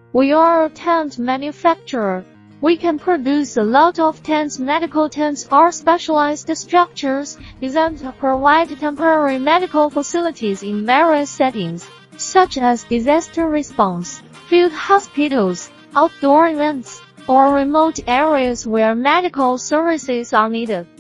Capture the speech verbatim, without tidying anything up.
We are a tent manufacturer. We can produce a lot of tents. Medical tents are specialized structures designed to provide temporary medical facilities in various settings, such as disaster response, field hospitals, outdoor events, or remote areas where medical services are needed.